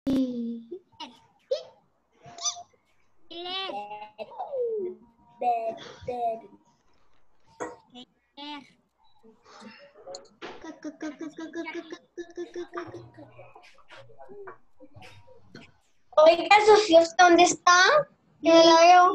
Oiga, Sofía, ¿dónde está? Que no la veo.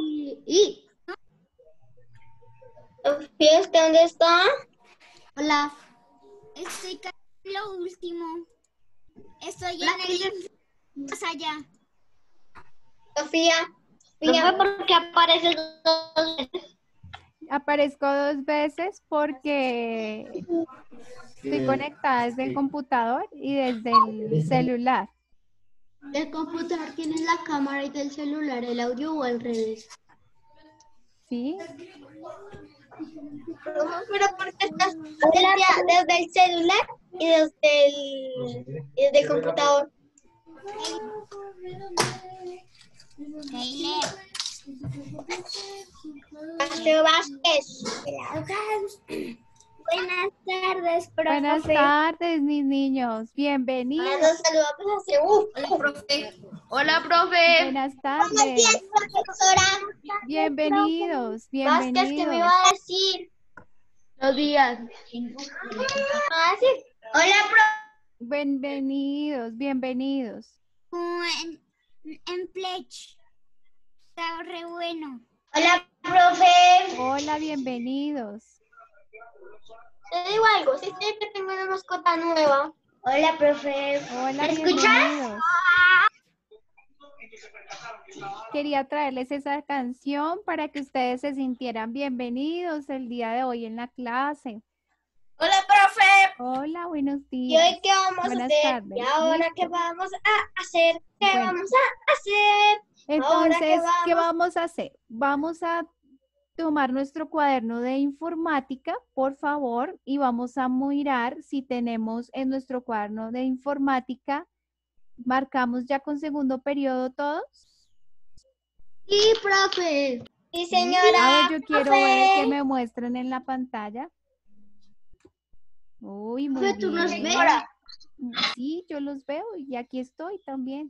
Sofía, ¿usted dónde está? Hola. Estoy casi en lo último. Estoy en el más allá. Sofía. ¿Por qué apareces 2 veces? Aparezco 2 veces porque estoy conectada desde el computador y desde el celular. ¿Del computador tienes la cámara y del celular el audio o al revés? ¿Sí? Pero ¿por qué estás desde el celular y desde el computador? Mateo Vázquez. Buenas tardes, profe. Buenas tardes, mis niños. Bienvenidos. Nos saludamos hace Hola, profe. Hola, profe. Buenas Buenos tardes. días, profesora. Bienvenidos. Vázquez, ¿qué me iba Bienvenidos. a decir? Buenos días. Ah, sí. Hola, Bienvenidos. Bienvenidos. En Plech. Está re bueno. Hola, profe. Hola, bienvenidos. Te digo algo, sí sé que tengo una mascota nueva. Hola, profe. Hola, ¿Me escuchas? bienvenidos. Quería traerles esa canción para que ustedes se sintieran bienvenidos el día de hoy en la clase. Hola, profe. Hola, buenos ¿Y días. hoy qué vamos Buenas a hacer? tardes. ¿Y ahora ¿Listo? qué vamos a hacer? ¿Qué Bueno. vamos a hacer? Entonces, Ahora, ¿qué vamos a hacer? Vamos a tomar nuestro cuaderno de informática, por favor, y vamos a mirar si tenemos en nuestro cuaderno de informática, marcamos ya con segundo periodo todos. Sí, profe. Sí, señora. A ver, yo quiero ver que me muestren en la pantalla. Uy, muy Profe, ¿tú nos bien. ves? Sí, yo los veo y aquí estoy también.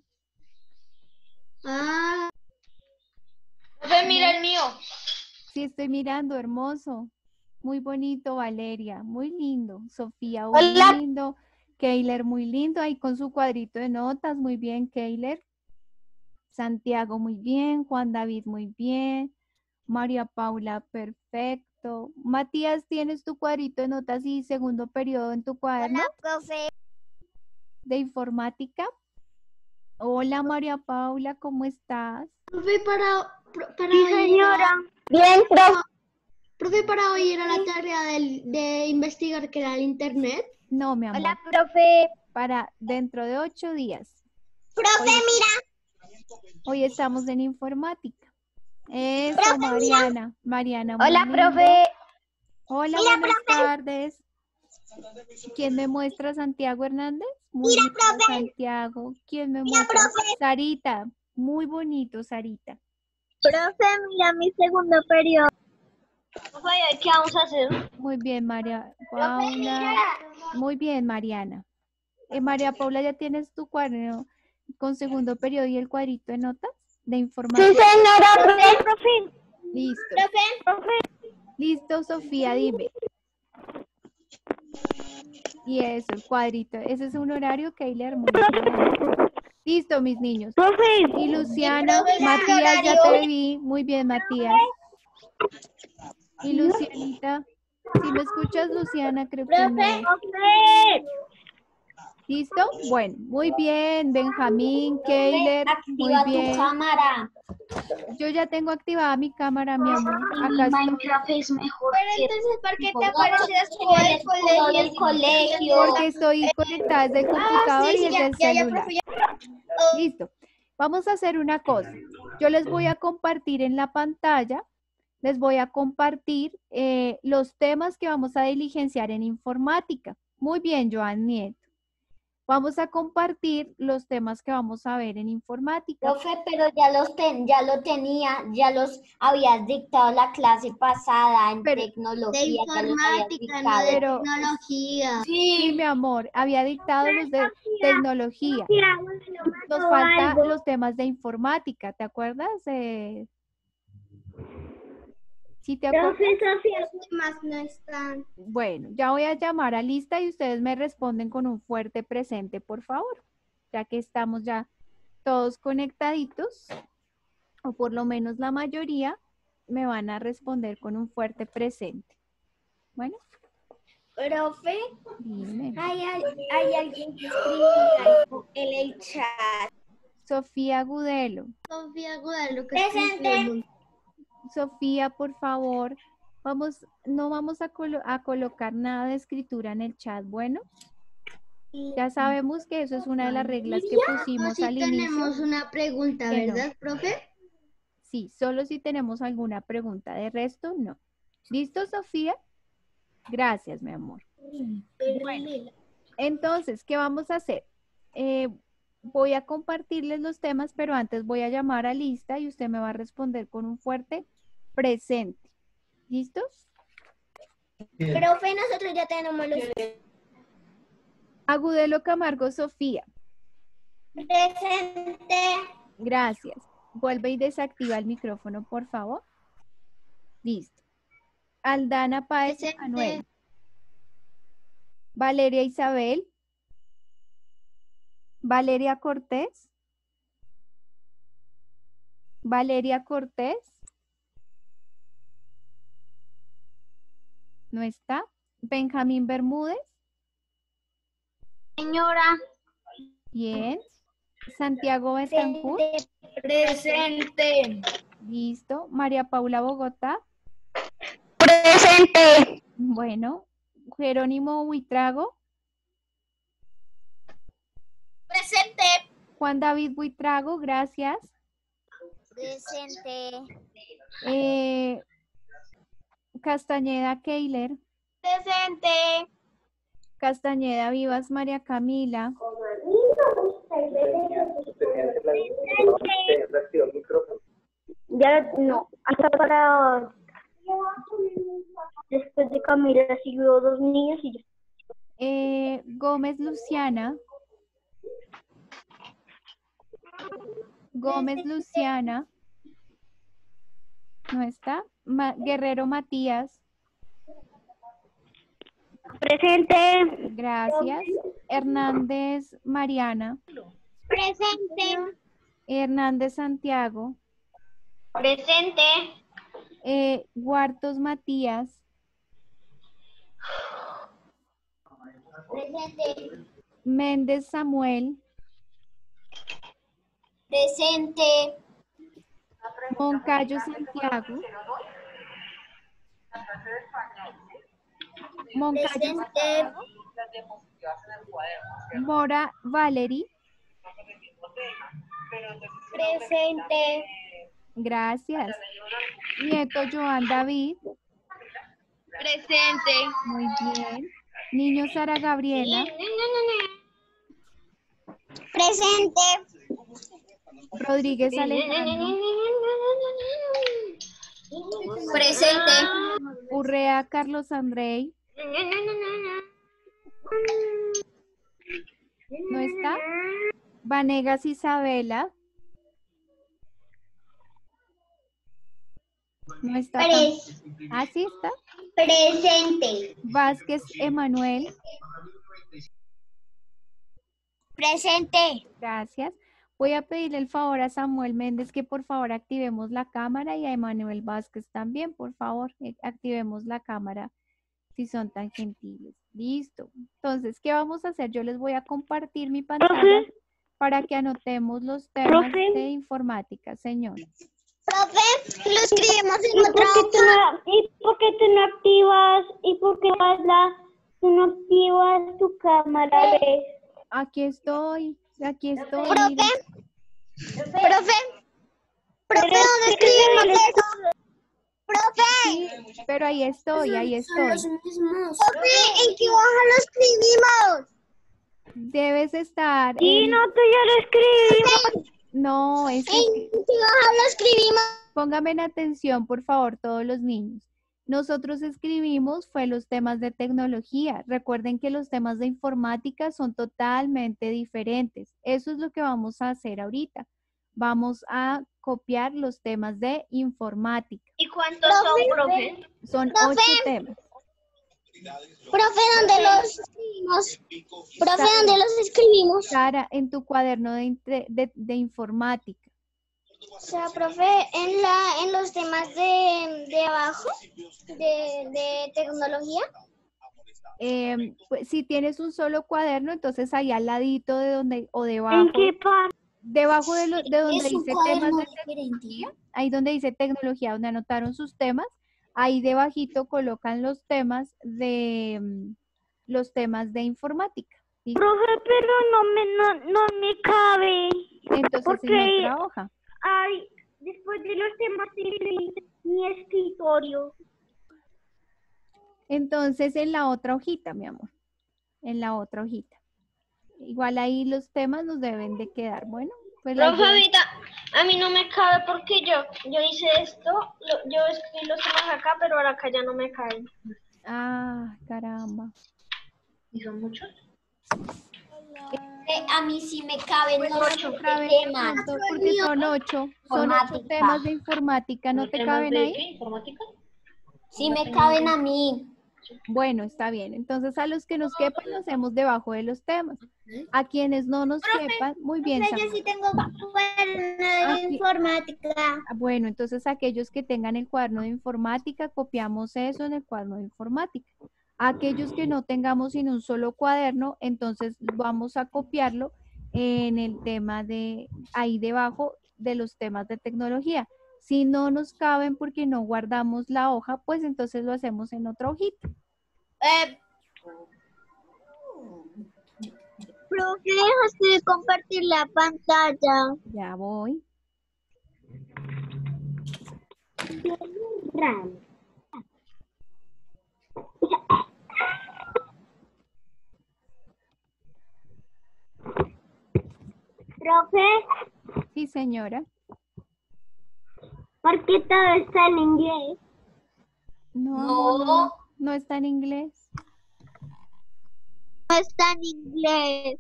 Ah, Profe, mira el mío. Sí, estoy mirando, hermoso. Muy bonito, Valeria. Muy lindo. Sofía, muy Hola. lindo. Keiler, muy lindo. Ahí con su cuadrito de notas. Muy bien, Keiler. Santiago, muy bien. Juan David, muy bien. María Paula, perfecto. Matías, ¿tienes tu cuadrito de notas y segundo periodo en tu cuaderno Hola, profe. de informática? Hola, María Paula, ¿cómo estás? profe, para Sí, hoy señora. Bien, profe. profe, para hoy era la tarea de investigar qué era el internet. No, mi amor. Hola, profe. Para dentro de 8 días. Profe, Hoy- mira. Hoy estamos en informática. Eso, Profe, Mariana. Mariana, muy Hola, lindo. profe. Hola, Mira, buenas tardes. ¿Quién me muestra? ¿Santiago Hernández? Muy Mira, lindo, profe. Santiago. ¿Quién me Mira, muestra? profe. Sarita. Muy bonito, Sarita. Profe, mira mi segundo periodo. Profe, ¿qué vamos a hacer? Muy bien, María Paula. Muy bien, Mariana. María Paula, ¿ya tienes tu cuaderno con segundo periodo y el cuadrito de notas de Sí, información? señora. Profe. Listo. Profe. Listo, Sofía, dime. Y eso, el cuadrito. Ese es un horario, Keiler, muy bien. Listo, mis niños. Profe. Y Luciana, profe, Matías, ya horario. te vi. Muy bien, Matías. Y Lucianita, si me escuchas, Luciana, creo que no. Profe. ¿Listo? Bueno, muy bien, Benjamín, Keiler, muy Activa tu bien. cámara. Yo ya tengo activada mi cámara, mi amor. Acá estoy. Minecraft es mejor Pero que entonces, ¿por qué te tipo, apareces no, tú en del el escudo del colegio? Porque estoy conectada desde el computador y desde el celular. profe, ya. Listo. Vamos a hacer una cosa. Yo les voy a compartir en la pantalla, les voy a compartir los temas que vamos a diligenciar en informática. Muy bien, Joan Nieto. Vamos a compartir los temas que vamos a ver en informática. Profe, pero ya lo tenía, ya los habías dictado la clase pasada en Pero- tecnología. De ya los habías informática, no de Pero- tecnología. Sí, mi amor, había dictado los de tecnología. Nos falta los temas de informática, ¿te acuerdas? ¿Sí te acuerdas? Los demás no están. Bueno, ya voy a llamar a lista y ustedes me responden con un fuerte presente, por favor. Ya que estamos ya todos conectaditos, o por lo menos la mayoría, me van a responder con un fuerte presente. Bueno, Profe, dime. hay alguien que escribió algo en el chat. Sofía Gudelo. Sofía Gudelo, que Presente. Sofía, por favor, no vamos a colocar nada de escritura en el chat, ¿bueno? Ya sabemos que eso es una de las reglas que pusimos sí al tenemos inicio. una pregunta, Que no. ¿verdad, profe? Sí, solo si tenemos alguna pregunta, de resto no. ¿Listo, Sofía? Gracias, mi amor. Bueno, entonces, ¿qué vamos a hacer? Voy a compartirles los temas, pero antes voy a llamar a lista y usted me va a responder con un fuerte presente. ¿Listos? Profe, nosotros ya tenemos los. Agudelo Camargo Sofía. Presente. Gracias. Vuelve y desactiva el micrófono, por favor. Listo. Aldana Páez Presente. Manuel. Valeria Isabel. Valeria Cortés. Valeria Cortés. ¿No está? Benjamín Bermúdez. Señora. Bien. Santiago Betancourt. Presente. Listo. María Paula Bogotá. Presente. Bueno. Jerónimo Buitrago. Presente. Juan David Buitrago, gracias. Presente. Castañeda Keiler. Presente. Castañeda Vivas María Camila. Ya no, hasta para después de Camila siguió 2 niños y ya. Gómez Luciana. Gómez Luciana. ¿No está? Guerrero Matías. Presente. Gracias. Hernández Mariana. Presente. Hernández Santiago. Presente. Huartos Matías. Presente. Méndez Samuel. Presente. Moncayo Santiago. Moncayo Presente. Mora Valery. Presente. Gracias. Nieto Joan David. Presente. Muy bien. Niño Sara Gabriela. Presente. Rodríguez Alejandro. Presente. Urrea Carlos Andrei. ¿No está? Vanegas Isabela. ¿No está? Ah, sí está. Presente. Vázquez Emanuel. Presente. Gracias. Voy a pedirle el favor a Samuel Méndez que por favor activemos la cámara y a Emanuel Vázquez también, por favor, activemos la cámara si son tan gentiles. Listo. Entonces, ¿qué vamos a hacer? Yo les voy a compartir mi pantalla para que anotemos los temas de informática, señor. Profe, lo escribimos en otra hoja. ¿Y por qué tú no activas? Tú no activas tu cámara? Aquí estoy, mire. Profe, ¿dónde escribimos eso? Profe. Sí, pero ahí estoy. Profe, ¿en qué hoja lo escribimos? Debes estar. Sí, no, tú ya lo escribimos. No, es que ¿En qué hoja lo escribimos? pónganme en atención, por favor, todos los niños. Nosotros escribimos fue los temas de tecnología. Recuerden que los temas de informática son totalmente diferentes. Eso es lo que vamos a hacer ahorita. Vamos a copiar los temas de informática. ¿Y cuántos son, profe? Son Profe. 8 temas. Profe, ¿dónde los escribimos? Profe, ¿dónde los escribimos? Sara, en tu cuaderno de informática. O sea, profe, en los temas de abajo, de tecnología. Pues, si tienes un solo cuaderno, entonces ahí al ladito de donde, o debajo. ¿En qué parte? Debajo de donde Es un dice temas cuaderno de tecnología, ahí donde dice tecnología, donde anotaron sus temas, ahí debajito colocan los temas de informática. ¿Sí? Profe, pero no me cabe. Entonces en otra hoja. Ay, después de los temas mi escritorio. Entonces en la otra hojita, mi amor. En la otra hojita. Igual ahí los temas nos deben de quedar. Bueno, pues la Profe, idea- ahorita, a mí no me cabe porque yo hice esto, yo escribí los temas acá, pero ahora acá ya no me caben. Ah, caramba. ¿Y son muchos? A mí sí me caben Pues los 8 caben temas. tanto, porque son 8 Informática. temas de informática, ¿no te caben ahí? ¿Informática? Sí me caben a mí. Bueno, está bien. Entonces a los que nos quepan los hacemos debajo de los temas. A quienes no nos quepan, muy bien. Yo Samuel. sí tengo cuaderno de Aquí. informática. Bueno, entonces aquellos que tengan el cuaderno de informática, copiamos eso en el cuaderno de informática. Aquellos que no tengamos sino un solo cuaderno, entonces vamos a copiarlo en el tema de ahí debajo de los temas de tecnología. Si no nos caben porque no guardamos la hoja, pues entonces lo hacemos en otra hojita. Profe, dejaste de compartir la pantalla. Ya voy. Profe, Sí, señora. ¿por qué todo está en inglés? No, amor, No. no está en inglés. No está en inglés.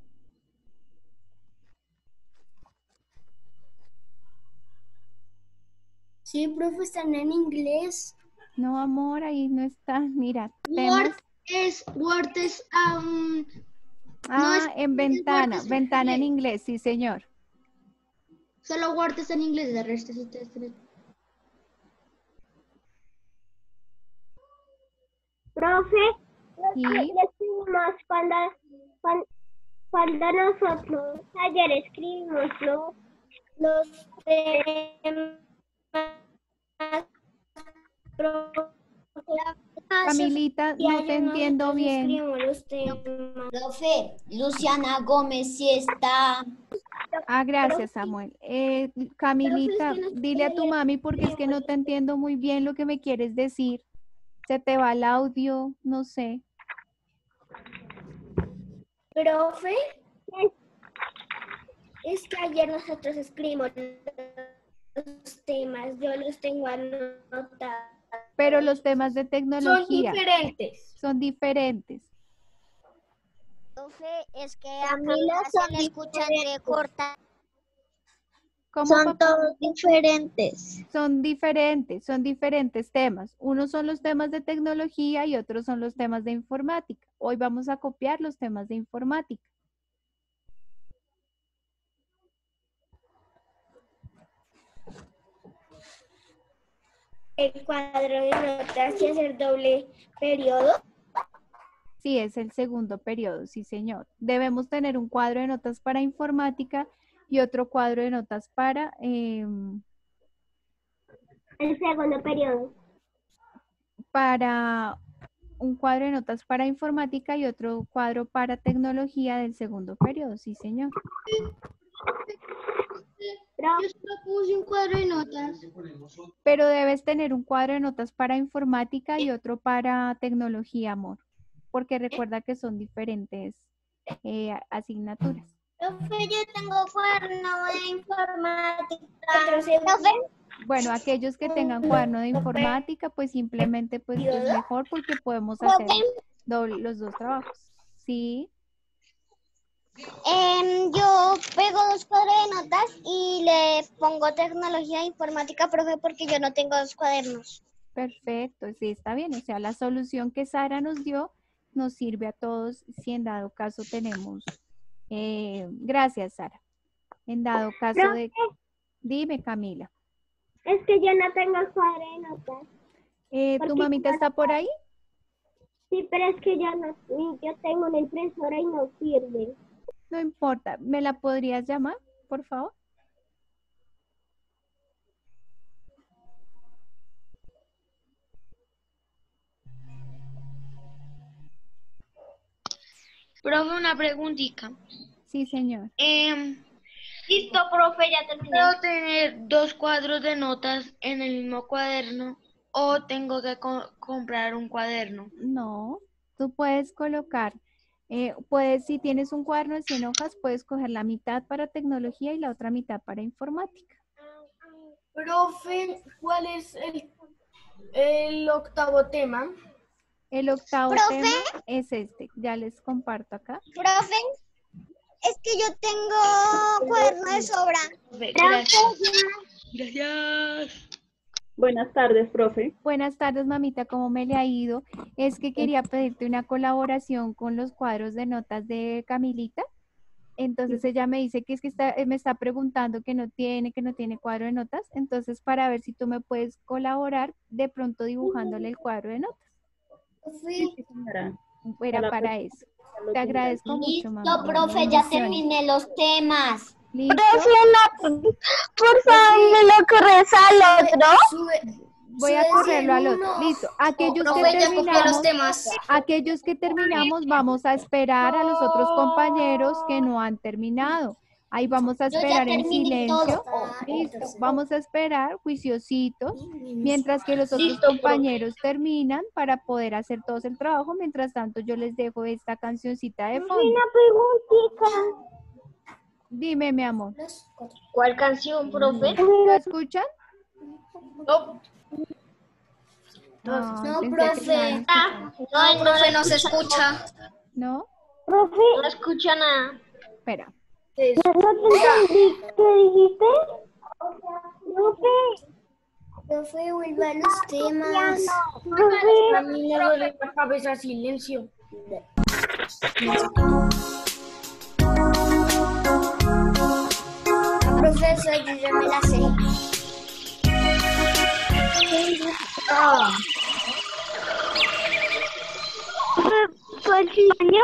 Sí, profe, están en inglés. No, amor, ahí no está. Mira, temas. Word es, Ah, en ventana, es en ventana en inglés. inglés, sí, señor. solo Word está en inglés, de resto sí ustedes tienen. Profe, Sí. le escribimos cuando nosotros ayer escribimos los temas. Camilita, no te entiendo bien. Profe, Luciana Gómez sí está. Ah, gracias, Samuel. Camilita, Profe, es que no dile a tu mami porque es que no te entiendo muy bien lo que me quieres decir. Se te va el audio, no sé. Profe, es que ayer nosotros escribimos los temas, yo los tengo anotados. Pero los temas de Son tecnología diferentes. son diferentes. Profe, es que Camila, acá son se le escucha diferentes. entrecorta. ¿Cómo, Son papá? todos diferentes. Son diferentes temas. Unos son los temas de tecnología y otros son los temas de informática. Hoy vamos a copiar los temas de informática. El cuadro de notas y hacer doble periodo. Sí, es el segundo periodo, sí, señor. Debemos tener un cuadro de notas para informática y otro cuadro de notas para El segundo periodo. un cuadro de notas para informática y otro cuadro para tecnología del segundo periodo, sí, señor. Yo solo puse un cuadro de notas. Pero debes tener un cuadro de notas para informática y otro para tecnología, amor, porque recuerda que son diferentes asignaturas. Profe, yo tengo cuaderno de informática. Profe, Bueno, aquellos que tengan cuaderno de informática, pues simplemente pues es mejor porque podemos hacer los dos trabajos. Sí. Yo pego 2 cuadros de notas y le pongo tecnología e informática, profe, porque yo no tengo 2 cuadernos. Perfecto, sí, está bien. O sea, la solución que Sara nos dio nos sirve a todos si en dado caso tenemos. Gracias, Sara. En dado caso de... Dime, Camila. Es que yo no tengo cuadro de notas. ¿Tu mamita está por ahí? Sí, pero es que yo tengo una impresora y no sirve. No importa. ¿Me la podrías llamar, por favor? Profe, una preguntita. Sí, señor. Listo, profe, ya terminé. ¿Puedo tener 2 cuadros de notas en el mismo cuaderno o tengo que comprar un cuaderno? No, tú puedes colocar, si tienes un cuaderno de 100 hojas, puedes coger la mitad para tecnología y la otra mitad para informática. Profe, ¿cuál es el octavo tema? El octavo ¿Profe? tema es este, ya les comparto acá. Profe, es que yo tengo cuaderno de sobra. Gracias. Buenas tardes, profe. Buenas tardes, mamita, ¿cómo me le ha ido? Es que quería pedirte una colaboración con los cuadros de notas de Camilita. Entonces ella me dice que es que me está preguntando que no tiene cuadro de notas. Entonces, para ver si tú me puedes colaborar, de pronto dibujándole el cuadro de notas. Sí, señora. Era para eso. Te agradezco mucho, mamá. Listo, profe, ya terminé los temas. ¿Listo? Por favor, ¿me lo corres al otro? Voy a correrlo al otro. Listo. Aquellos que terminamos, vamos a esperar a los otros compañeros que no han terminado. Ahí vamos a esperar en silencio. Listo. Vamos a esperar juiciositos mientras que los otros compañeros terminan para poder hacer todos el trabajo. Mientras tanto, yo les dejo esta cancioncita de fondo. Una preguntita. Dime, mi amor. ¿Cuál canción, profe? ¿Lo escuchan? No. No, profe. No, profe, no se escucha. ¿No? Profe, No escucha nada. Espera. no te entendí. ¿Qué dijiste? Profe. Profe, vuelva a los temas. Profe. A mí me duele la cabeza, silencio. Profesor, yo ya me la sé. ¿Fue el niño?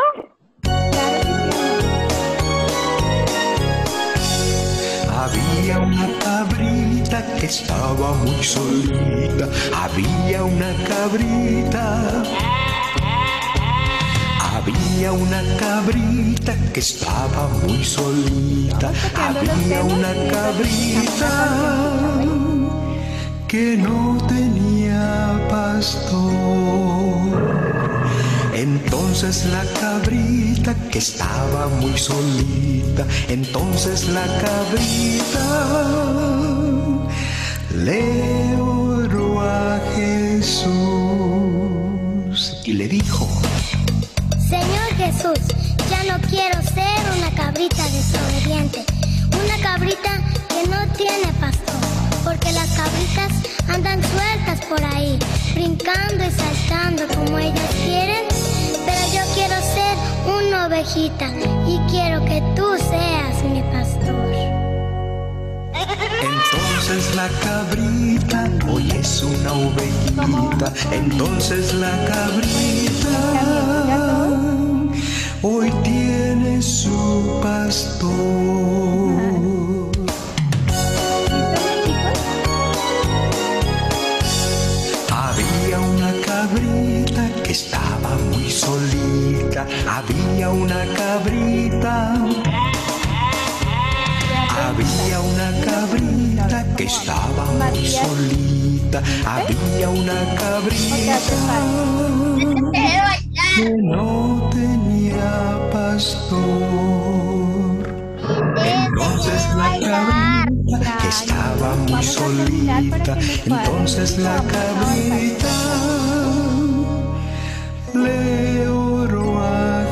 Había una cabrita que estaba muy solita. Había una cabrita. Había una cabrita que estaba muy solita. Había una cabrita que no tenía pastor. Entonces la cabrita que estaba muy solita, entonces la cabrita le oró a Jesús y le dijo: Señor Jesús, ya no quiero ser una cabrita desobediente, una cabrita que no tiene pastor, porque las cabritas andan sueltas por ahí, brincando y saltando como ellas quieren, pero yo quiero ser una ovejita y quiero que tú seas mi pastor. Entonces la cabrita hoy es una ovejita. Entonces la cabrita hoy tiene su pastor. Había una cabrita que estaba muy solita. Había una cabrita. Había una cabrita que estaba muy solita. Había una cabrita que no tenía pastor. Entonces la cabrita que estaba muy Vamos a terminar para solita. que nos puedan Entonces la vamos a cabrita le oró a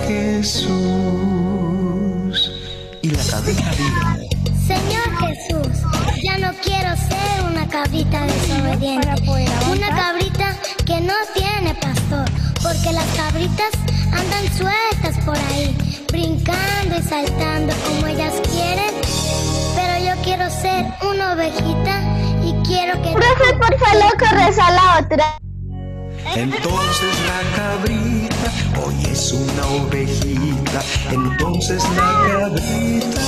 Jesús. Y la cabrita dijo: Señor Jesús, ya no quiero ser una cabrita desobediente, para poder avanzar. una cabrita que no tiene pastor, porque las cabritas andan sueltas por ahí, brincando y saltando como ellas quieren, pero yo quiero ser una ovejita y quiero que... Profe, por favor, corres a la otra. Entonces la cabrita hoy es una ovejita. Entonces la cabrita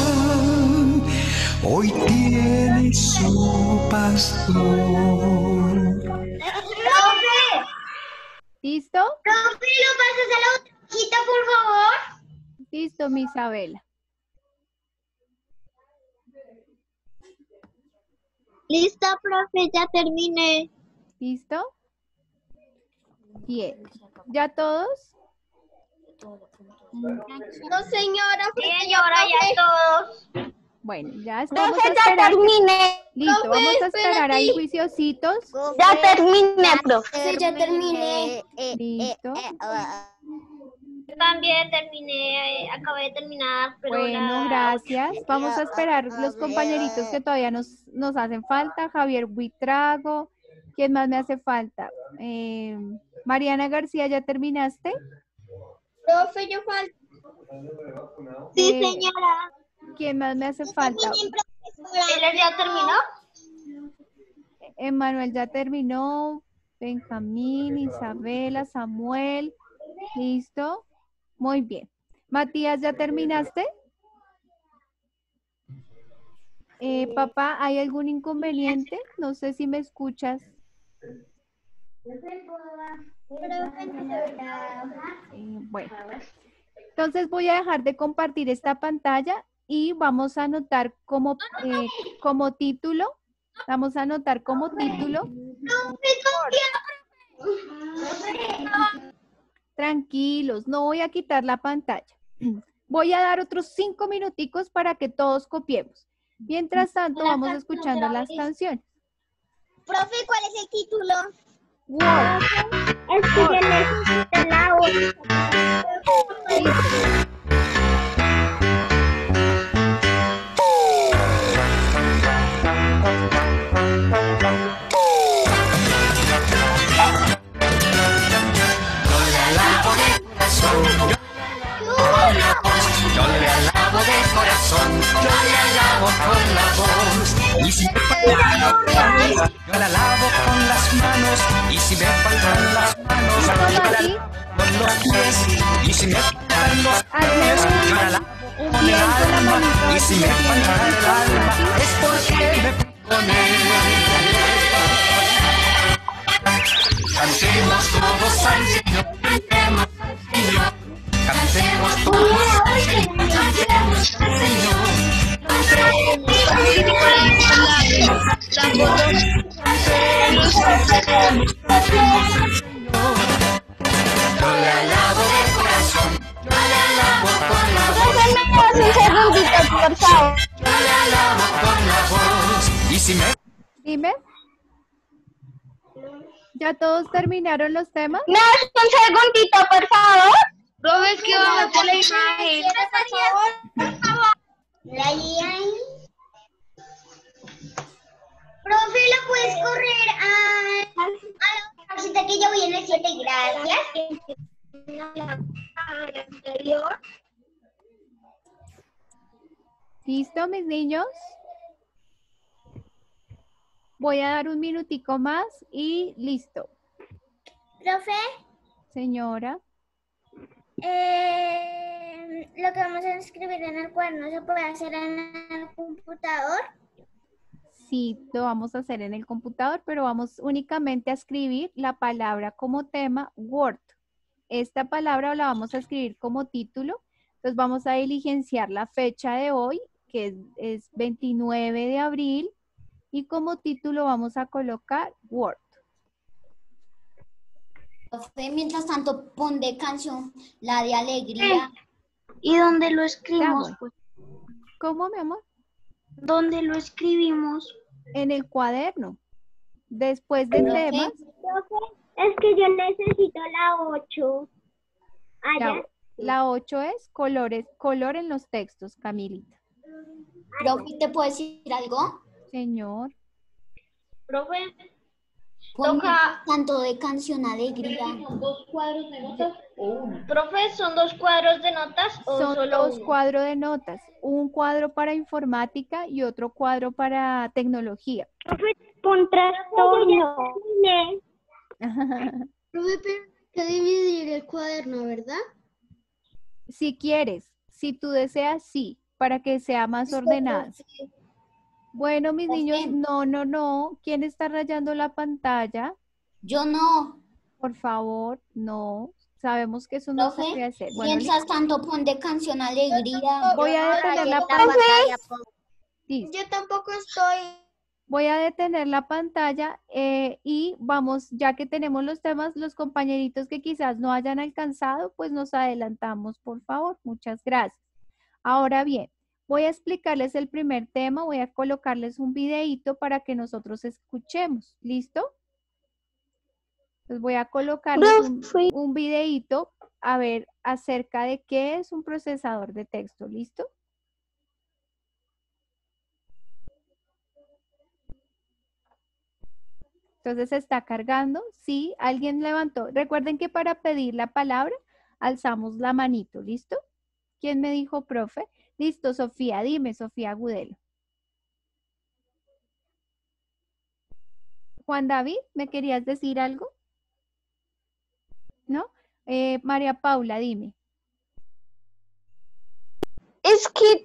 hoy tiene su pastor. ¿Listo? Profe, ¿lo pasas a la otra hojita, por favor? Listo, mi Isabela. Listo, profe, ya terminé. ¿Listo? Bien. ¿Ya todos? No, señora, Sí, señora, ya todos. Bueno, ya estamos profe, a ya esperar. terminé. Listo, Profe, vamos a esperar ahí espérate. juiciositos. Ya terminé, profe. Sí, ya terminé. Listo. Yo también terminé, acabé de terminar, pero Bueno, gracias. Vamos a esperar los compañeritos que todavía nos hacen falta. Javier Buitrago. ¿Quién más me hace falta? Mariana García, ¿ya terminaste? Profe, yo falta. Sí, señora. ¿Quién más me hace falta? ¿Él ya terminó? Emanuel ya terminó. Benjamín, Isabela, Samuel. ¿Listo? Muy bien. Matías, ¿ya terminaste? Papá, ¿hay algún inconveniente? No sé si me escuchas. Bueno, entonces voy a dejar de compartir esta pantalla y vamos a anotar como título. Vamos a anotar como título. Tranquilos, no voy a quitar la pantalla. Voy a dar otros 5 minuticos para que todos copiemos. Mientras tanto, vamos escuchando las canciones. Profe, ¿cuál es el título? Word. Yo le alabo de corazón, yo le alabo con la voz. Y si me faltan las manos, yo le alabo con las manos. Y si me faltan las manos, yo le alabo con los pies. Y si me faltan los pies, yo le alabo con el alma. Y si me falta el alma, es porque me fui con él. Cantemos todos al Señor, cantemos al Señor. Cantemos todos al Señor, cantemos al Señor. Yo le alabo de corazón, yo le alabo con la voz. Un segundito, por favor. Yo le alabo con la voz. Y si me... Dime. ¿Ya todos terminaron los temas? ¿Me das un segundito, por favor? Profe, es que vamos a la imagen. Por favor. Profe, ¿lo puedes correr a la cajita que yo vi en el 7? Gracias. ¿Listo, mis niños? Voy a dar un minutico más y listo. Profe, Señora. lo que vamos a escribir en el cuaderno se puede hacer en el computador. Sí, lo vamos a hacer en el computador, pero vamos únicamente a escribir la palabra como tema Word. Esta palabra la vamos a escribir como título. Entonces vamos a diligenciar la fecha de hoy, que es 29 de abril. Y como título vamos a colocar Word. Profe, mientras tanto, pon de canción la de alegría. ¿Y dónde lo Ya escribimos? voy. ¿Cómo, mi amor? ¿Dónde lo escribimos? En el cuaderno. Después de temas, Es que yo necesito la 8. la 8 es color en los textos, Camilita. Profe, ¿te puedo decir algo? Señor. Profe, Ponme Toca- canto de canción alegría. ¿son 2 cuadros de notas o uno? Profe, ¿son 2 cuadros de notas o Son solo dos uno? cuadros de notas, un cuadro para informática y otro cuadro para tecnología. Pon trastorno. Profe, pero hay que dividir el cuaderno, ¿verdad? Si quieres, si tú deseas, sí, para que sea más ordenada. Bueno, mis niños, no. ¿Quién está rayando la pantalla? Yo no. Por favor, no. Sabemos que eso no se Profe, puede hacer. Bueno, mientras tanto pon de canción alegría. voy a detener la pantalla. Listo. Yo tampoco estoy. Voy a detener la pantalla y vamos, ya que tenemos los temas, los compañeritos que quizás no hayan alcanzado, pues nos adelantamos, por favor. Muchas gracias. Ahora bien, voy a explicarles el primer tema, voy a colocarles un videíto para que nosotros escuchemos. ¿Listo? Pues voy a colocarles un videíto a ver acerca de qué es un procesador de texto. ¿Listo? Entonces se está cargando. Sí, alguien levantó. Recuerden que para pedir la palabra alzamos la manito. ¿Listo? ¿Quién me dijo, profe? Listo, Sofía. Dime, Sofía Agudelo. Juan David, ¿me querías decir algo? ¿No? María Paula, dime. Es que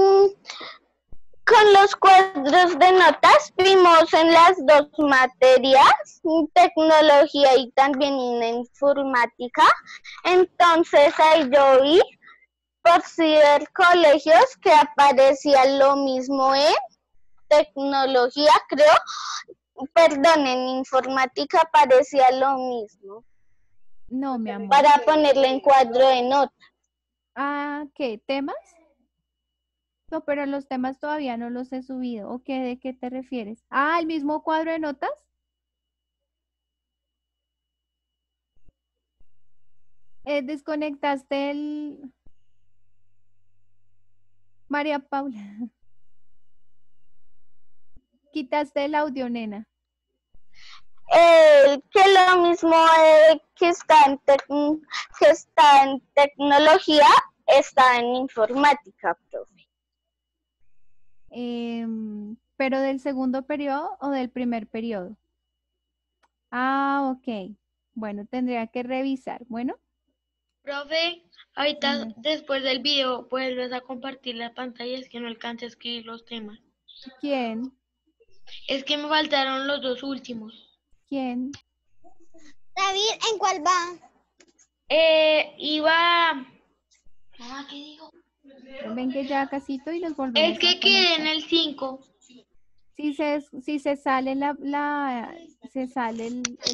con los cuadros de notas vimos en las dos materias, tecnología y también en informática. Entonces ahí yo vi por cibercolegios que aparecía lo mismo en tecnología, creo. Perdón, en informática aparecía lo mismo. No, mi amor. Para ponerle en cuadro de notas. Ah, ¿qué? ¿Temas? No, pero los temas todavía no los he subido. ¿O qué? ¿De qué te refieres? Ah, ¿el mismo cuadro de notas? Desconectaste el... María Paula. Quitaste el audio, nena. Que lo mismo que está en tecnología está en informática, profe. ¿Pero del segundo periodo o del primer periodo? Ah, ok. Bueno, tendría que revisar. Bueno. Profe, ahorita después del video vuelves a compartir la pantalla, es que no alcancé a escribir los temas. ¿Quién? Es que me faltaron los 2 últimos. ¿Quién? David, ¿en cuál va? Iba... ¿qué digo? Ven que ya casito y los volvemos Es que a quedé en conectar. el 5. Si se sale se sale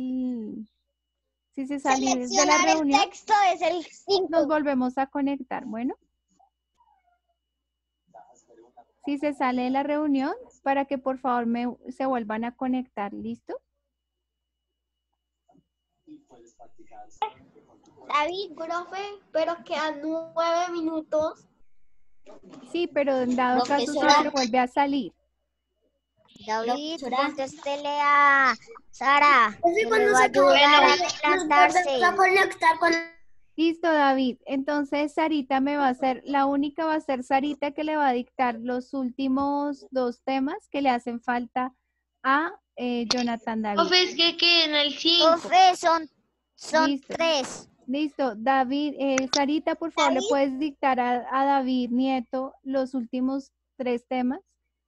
si se sale de la Seleccionar reunión, el texto es el 5. nos volvemos a conectar. Bueno. Si se sale de la reunión, para que por favor se vuelvan a conectar. ¿Listo? David, profe, pero quedan 9 minutos. Sí, pero en dado caso Profesora. se vuelve a salir. David, Profesora. contéstele a Sara. Profe, Que cuando le va a se acabe, ayudar a nos adelantarse. volvemos a conectar con... Listo, David. Entonces, Sarita me va a hacer, la única va a ser Sarita que le va a dictar los últimos 2 temas que le hacen falta a Jonathan David. Profe, es que quedé en el 5. Profe, son Listo. 3. Listo, David, Sarita, por favor, ¿le puedes dictar a David Nieto los últimos 3 temas?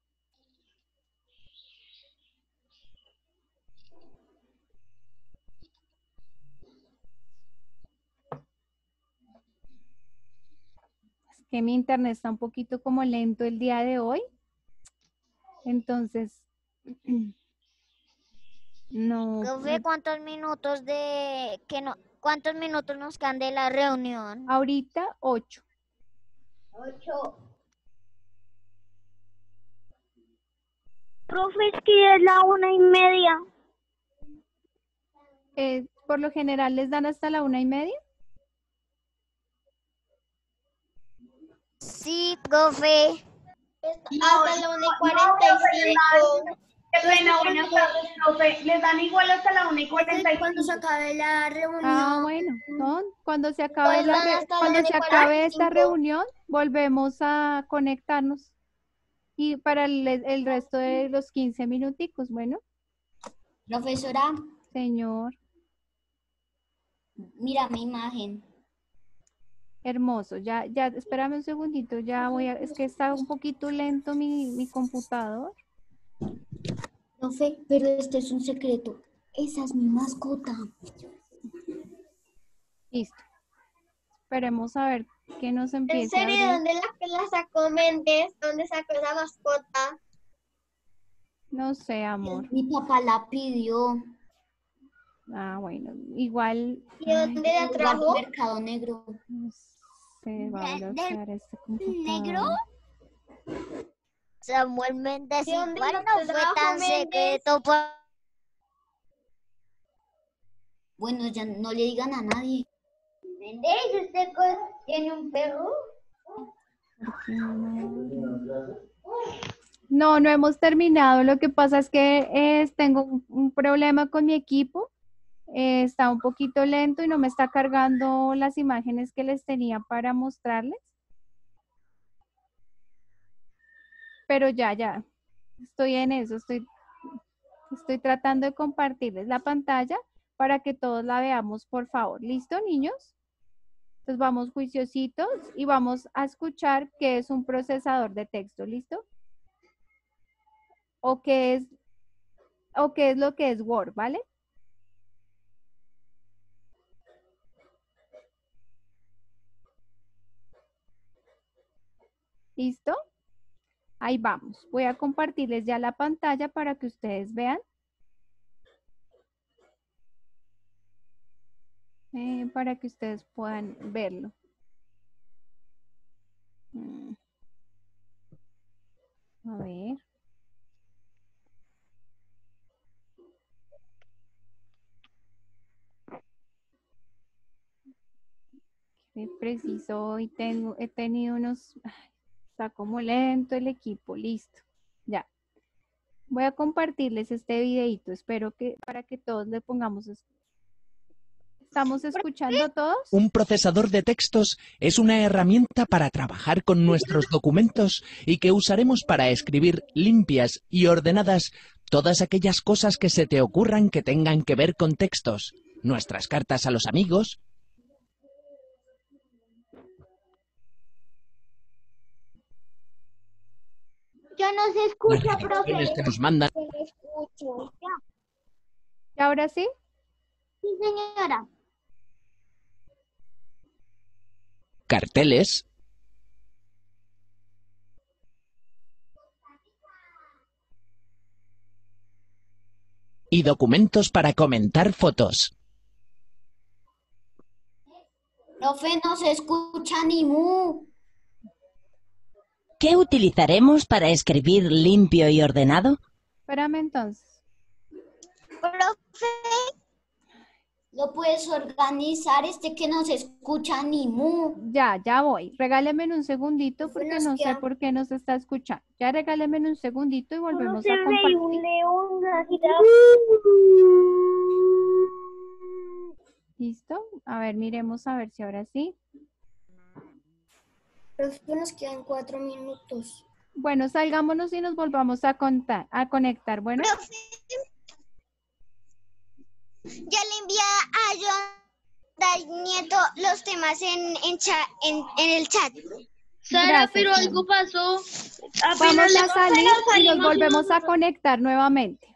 Es que mi internet está un poquito como lento el día de hoy. Entonces, no. Profe, ¿cuántos minutos nos quedan de la reunión? Ahorita 8. 8. Profe, es que es la 1:30. Por lo general les dan hasta la 1:30. Sí, profe. Hasta la 1:45. Qué pena, buenas tardes, profe. ¿Les dan igual hasta la 1:45? Cuando se acabe la reunión. Ah, bueno, ¿no? Cuando se acabe, Pues van hasta cuando la se acabe esta 1:45. reunión, volvemos a conectarnos. Y para el resto de los 15 minuticos, bueno, Profesora, señor, mira mi imagen. hermoso. Ya, espérame un segundito, ya voy a, es que está un poquito lento mi computador. Profe, pero este es un secreto. Esa es mi mascota. Listo. Esperemos a ver qué nos ¿En empieza a serio? abrir. ¿Dónde la sacó Méndez? ¿Dónde sacó esa mascota? No sé, amor. Mi papá la pidió. Ah, bueno, igual. ¿Y dónde la Lugar trajo? de Mercado Negro. No sé, va a ¿Del bloquear este computador. negro? Samuel Méndez ¿De dónde igual lo no fue trajo tan Méndez? secreto. Bueno, ya no le digan a nadie. Méndez, ¿usted tiene un perro? No hemos terminado. Lo que pasa es que tengo un problema con mi equipo. Está un poquito lento y no me está cargando las imágenes que les tenía para mostrarles. Pero ya. Estoy en eso. Estoy tratando de compartirles la pantalla para que todos la veamos, por favor. ¿Listo, niños? Entonces vamos juiciositos y vamos a escuchar qué es un procesador de texto. ¿Listo? O qué es lo que es Word, ¿vale? ¿Listo? Ahí vamos. Voy a compartirles ya la pantalla para que ustedes vean. Para que ustedes puedan verlo. A ver. Qué preciso hoy he tenido unos... Está como lento el equipo. Listo. Ya. Voy a compartirles este videito. Espero que para que todos le pongamos... ¿Estamos escuchando todos? Un procesador de textos es una herramienta para trabajar con nuestros documentos y que usaremos para escribir limpias y ordenadas todas aquellas cosas que se te ocurran que tengan que ver con textos. Nuestras cartas a los amigos. Yo no se escucha, Las profe. direcciones que nos mandan. Se le escucho. ¿Y ahora sí? Sí, señora. Carteles. Y documentos para comentar fotos. Profe, no se escucha ni mu. ¿Qué utilizaremos para escribir limpio y ordenado? Espérame entonces. Profe. ¿Lo puedes organizar? Que no se escucha ni mu. Ya voy. Regálenme un segundito porque no sé por qué no se está escuchando. Ya regálenme un segundito y volvemos a compartir. Un león, ¿Listo? A ver, miremos a ver si ahora sí. Profe, nos quedan 4 minutos. Bueno, salgámonos y nos volvamos a conectar. Bueno. Profe, ya le envié a John Nieto los temas en el chat. Sara, Gracias, pero Sara. algo pasó. Vamos a salir y nos volvemos a conectar nuevamente.